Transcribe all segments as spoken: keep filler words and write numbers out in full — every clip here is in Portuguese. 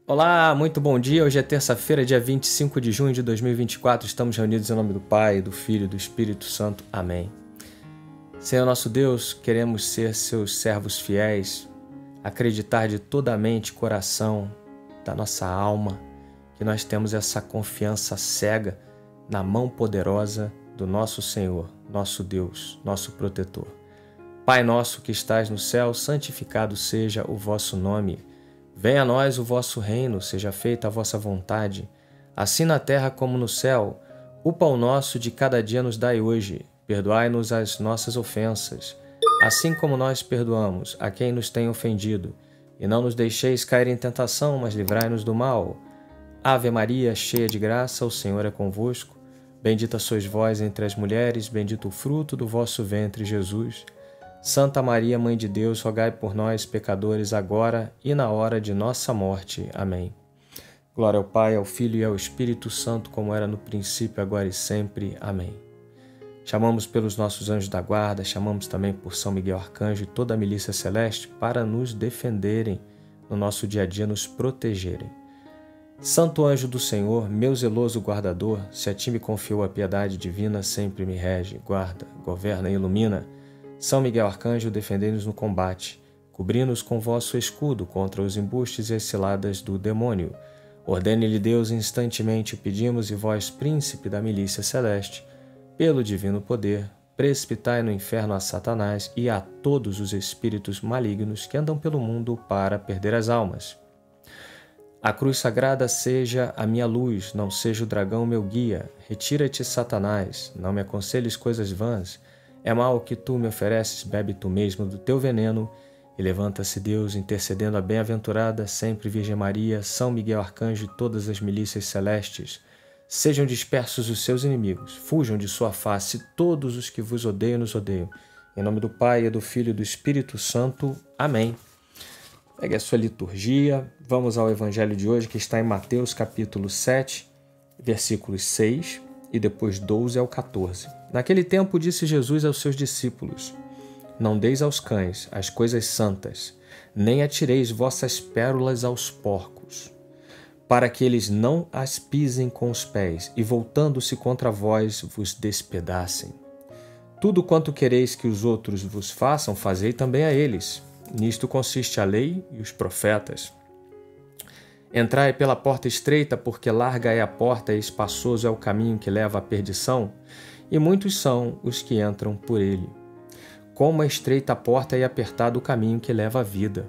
Olá, muito bom dia. Hoje é terça-feira, dia vinte e cinco de junho de dois mil e vinte e quatro. Estamos reunidos em nome do Pai, do Filho e do Espírito Santo. Amém. Senhor nosso Deus, queremos ser seus servos fiéis, acreditar de toda a mente e coração da nossa alma que nós temos essa confiança cega na mão poderosa do nosso Senhor, nosso Deus, nosso protetor. Pai nosso que estás no céu, santificado seja o vosso nome. Venha a nós o vosso reino, seja feita a vossa vontade, assim na terra como no céu. O pão nosso de cada dia nos dai hoje. Perdoai-nos as nossas ofensas, assim como nós perdoamos a quem nos tem ofendido. E não nos deixeis cair em tentação, mas livrai-nos do mal. Ave Maria, cheia de graça, o Senhor é convosco. Bendita sois vós entre as mulheres, bendito o fruto do vosso ventre, Jesus. Santa Maria, Mãe de Deus, rogai por nós, pecadores, agora e na hora de nossa morte. Amém. Glória ao Pai, ao Filho e ao Espírito Santo, como era no princípio, agora e sempre. Amém. Chamamos pelos nossos anjos da guarda, chamamos também por São Miguel Arcanjo e toda a milícia celeste para nos defenderem no nosso dia a dia, nos protegerem. Santo anjo do Senhor, meu zeloso guardador, se a ti me confiou a piedade divina, sempre me rege, guarda, governa e ilumina. São Miguel Arcanjo, defendei-nos no combate, cobri-nos com vosso escudo contra os embustes e as ciladas do demônio. Ordene-lhe Deus, instantemente o pedimos, e vós, príncipe da milícia celeste, pelo divino poder, precipitai no inferno a Satanás e a todos os espíritos malignos que andam pelo mundo para perder as almas. A cruz sagrada seja a minha luz, não seja o dragão meu guia. Retira-te, Satanás, não me aconselhes coisas vãs. É mal que tu me ofereces, bebe tu mesmo do teu veneno. E levanta-se Deus, intercedendo a bem-aventurada, sempre Virgem Maria, São Miguel Arcanjo e todas as milícias celestes. Sejam dispersos os seus inimigos, fujam de sua face todos os que vos odeiam e nos odeiam. Em nome do Pai, e do Filho e do Espírito Santo. Amém. Pegue a sua liturgia, vamos ao Evangelho de hoje, que está em Mateus capítulo sete, versículos seis e depois doze ao quatorze. Naquele tempo disse Jesus aos seus discípulos: Não deis aos cães as coisas santas, nem atireis vossas pérolas aos porcos, para que eles não as pisem com os pés, e voltando-se contra vós, vos despedacem. Tudo quanto quereis que os outros vos façam, fazei também a eles. Nisto consiste a lei e os profetas. Entrai pela porta estreita, porque larga é a porta e espaçoso é o caminho que leva à perdição, e muitos são os que entram por ele. Como é estreita a porta e apertado o caminho que leva à vida,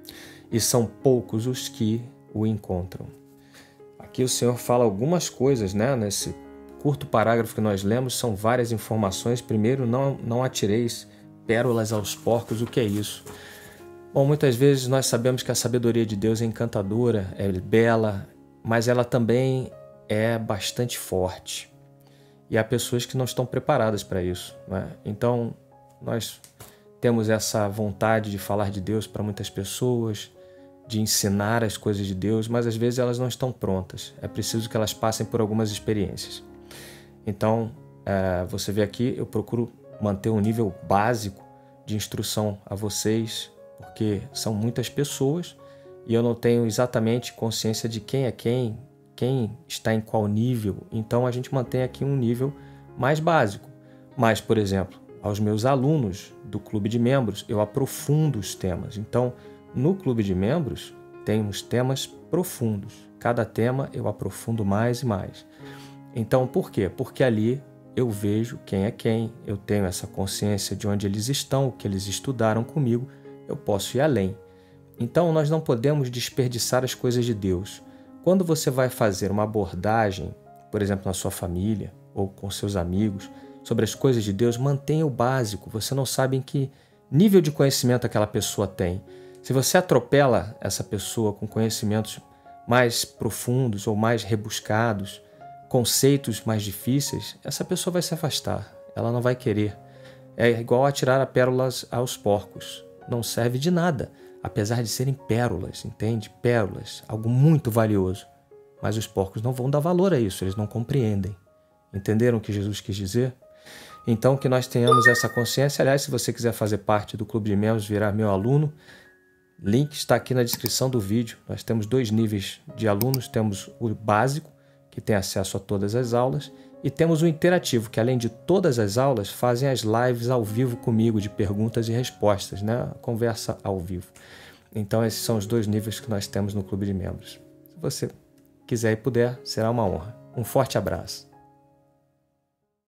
e são poucos os que o encontram. Aqui o Senhor fala algumas coisas, né? Nesse curto parágrafo que nós lemos, são várias informações. Primeiro, não, não atireis pérolas aos porcos. O que é isso? Bom, muitas vezes nós sabemos que a sabedoria de Deus é encantadora, é bela, mas ela também é bastante forte. E há pessoas que não estão preparadas para isso, né? Então, nós temos essa vontade de falar de Deus para muitas pessoas, de ensinar as coisas de Deus, mas às vezes elas não estão prontas. É preciso que elas passem por algumas experiências. Então, é, você vê aqui, eu procuro manter um nível básico de instrução a vocês, porque são muitas pessoas e eu não tenho exatamente consciência de quem é quem, quem está em qual nível. Então a gente mantém aqui um nível mais básico. Mas, por exemplo, aos meus alunos do clube de membros, eu aprofundo os temas. Então, no clube de membros, tem uns temas profundos. Cada tema eu aprofundo mais e mais. Então, por quê? Porque ali eu vejo quem é quem, eu tenho essa consciência de onde eles estão, o que eles estudaram comigo, eu posso ir além. Então, nós não podemos desperdiçar as coisas de Deus. Quando você vai fazer uma abordagem, por exemplo, na sua família ou com seus amigos, sobre as coisas de Deus, mantenha o básico. Você não sabe em que nível de conhecimento aquela pessoa tem. Se você atropela essa pessoa com conhecimentos mais profundos ou mais rebuscados, conceitos mais difíceis, essa pessoa vai se afastar. Ela não vai querer. É igual atirar a pérolas aos porcos. Não serve de nada, apesar de serem pérolas, entende? Pérolas, algo muito valioso. Mas os porcos não vão dar valor a isso, eles não compreendem. Entenderam o que Jesus quis dizer? Então, que nós tenhamos essa consciência. Aliás, se você quiser fazer parte do Clube de Membros, virar meu aluno, Link está aqui na descrição do vídeo. Nós temos dois níveis de alunos. Temos o básico, que tem acesso a todas as aulas, e temos o interativo, que além de todas as aulas, fazem as lives ao vivo comigo, de perguntas e respostas, né? Conversa ao vivo. Então esses são os dois níveis que nós temos no Clube de Membros. Se você quiser e puder, será uma honra. Um forte abraço.